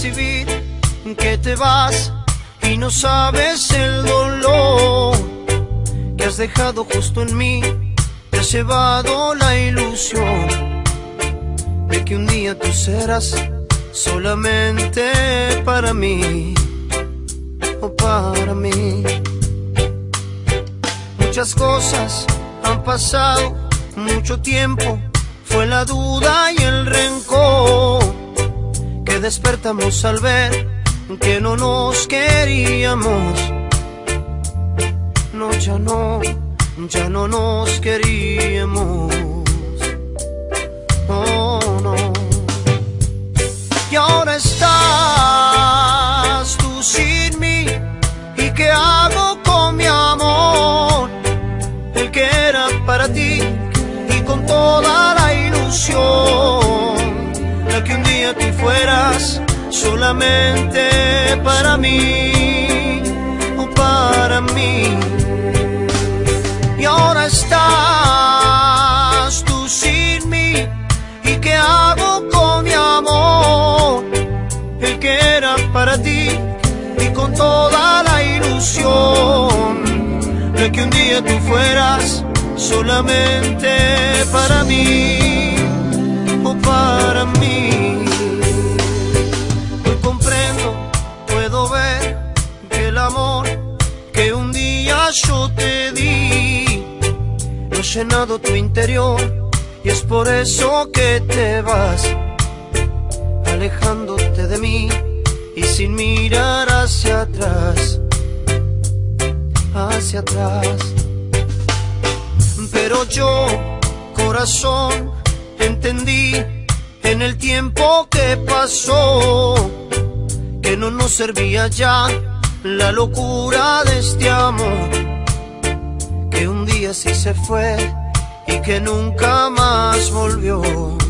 percibir que te vas y no sabes el dolor que has dejado justo en mí. Te has llevado la ilusión de que un día tú serás solamente para mí, o para mí. Muchas cosas han pasado, mucho tiempo, fue la duda y el rencor que despertamos al ver que no nos queríamos. No, ya no nos queríamos. Oh, no. Y ahora estás tú sin mí. ¿Y qué hago con mi amor? El que era para ti y con toda la ilusión, la que un día tú fueras solamente para mí, o para mí. Y ahora estás tú sin mí. ¿Y qué hago con mi amor? El que era para ti y con toda la ilusión, de que un día tú fueras solamente para mí, o para mí. Hoy comprendo, puedo ver que el amor que un día yo te di no ha llenado tu interior, y es por eso que te vas alejándote de mí y sin mirar hacia atrás, hacia atrás. Pero yo, corazón, entendí en el tiempo que pasó que no nos servía ya la locura de este amor, que un día sí se fue y que nunca más volvió,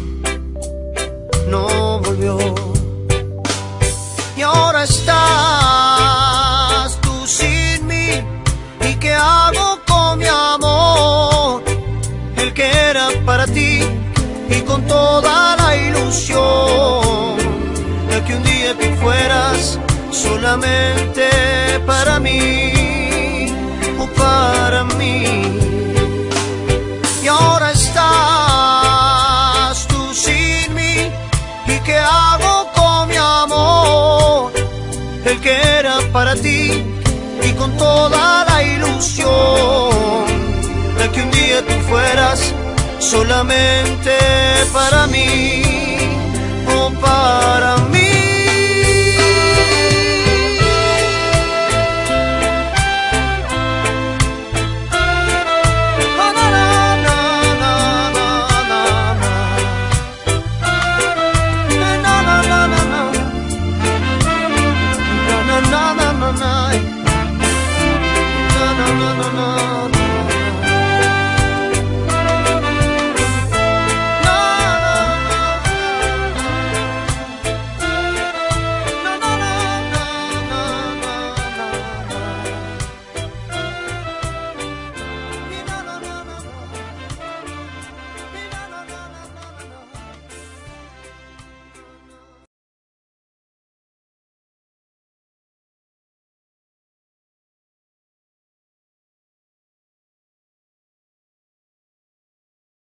no volvió. Y ahora estás tú sin mí. ¿Y qué hago con mi amor? El que era para ti y con toda la ilusión, de que un día tú fueras solamente para mí, o para mí. Y ahora estás tú sin mí. ¿Y qué hago con mi amor? El que era para ti y con toda la ilusión, de que un día tú fueras solamente para mí, o para mí.